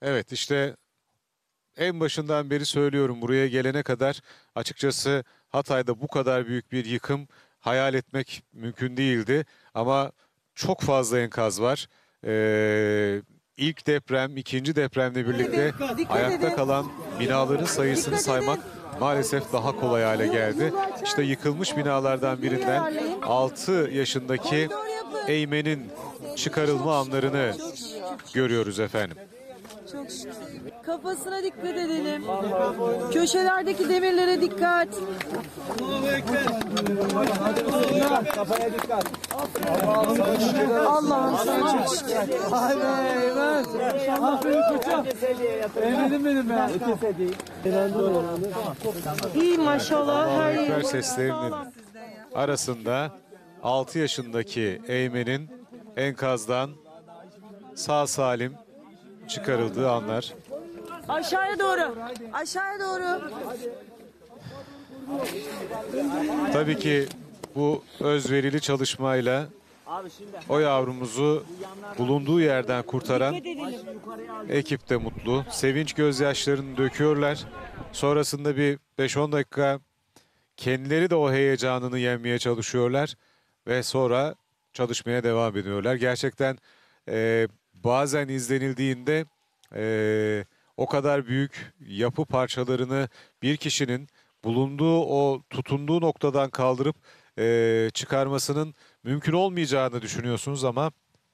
Evet, işte en başından beri söylüyorum, buraya gelene kadar açıkçası Hatay'da bu kadar büyük bir yıkım hayal etmek mümkün değildi. Ama çok fazla enkaz var. İlk deprem, ikinci depremle birlikte Dikkat ayakta edin. kalan binaların sayısını Dikkat edin. saymak maalesef daha kolay hale geldi. İşte yıkılmış binalardan Geri birinden ayarlayın. 6 yaşındaki Koridor yapın. Eymen'in çıkarılma anlarını görüyoruz efendim. Çok şükür. Kafasına dikkat edelim. Köşelerdeki demirlere dikkat. Kafaya dikkat. Allah'ım sana çok şükür. Vay be Eymen. Aferin koçum. Eymen'im benim be. İyi maşallah. Her Ekber yer. seslerinin arasında 6 yaşındaki Eymen'in enkazdan sağ salim çıkarıldığı anlar. Aşağıya doğru. Aşağıya doğru. Tabii ki bu özverili çalışmayla o yavrumuzu bulunduğu yerden kurtaran ekip de mutlu. Sevinç gözyaşlarını döküyorlar. Sonrasında bir 5-10 dakika kendileri de o heyecanını yenmeye çalışıyorlar ve sonra çalışmaya devam ediyorlar. Gerçekten bazen izlenildiğinde o kadar büyük yapı parçalarını bir kişinin bulunduğu o tutunduğu noktadan kaldırıp çıkarmasının mümkün olmayacağını düşünüyorsunuz ama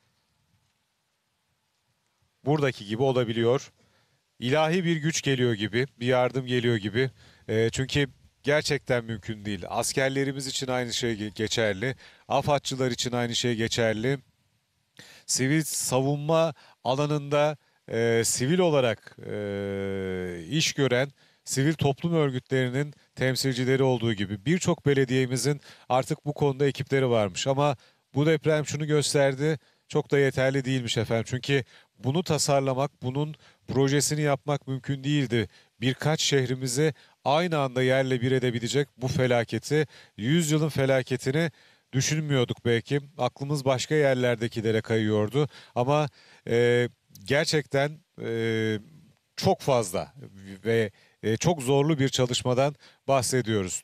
buradaki gibi olabiliyor. İlahi bir güç geliyor gibi, bir yardım geliyor gibi. Çünkü gerçekten mümkün değil. Askerlerimiz için aynı şey geçerli. AFAD'çılar için aynı şey geçerli. Sivil savunma alanında sivil olarak iş gören sivil toplum örgütlerinin temsilcileri olduğu gibi birçok belediyemizin artık bu konuda ekipleri varmış. Ama bu deprem şunu gösterdi, çok da yeterli değilmiş efendim. Çünkü bunu tasarlamak, bunun projesini yapmak mümkün değildi. Birkaç şehrimizi aynı anda yerle bir edebilecek bu felaketi, 100 yılın felaketini düşünmüyorduk belki. Aklımız başka yerlerdekilere kayıyordu. Ama gerçekten çok fazla ve çok zorlu bir çalışmadan bahsediyoruz.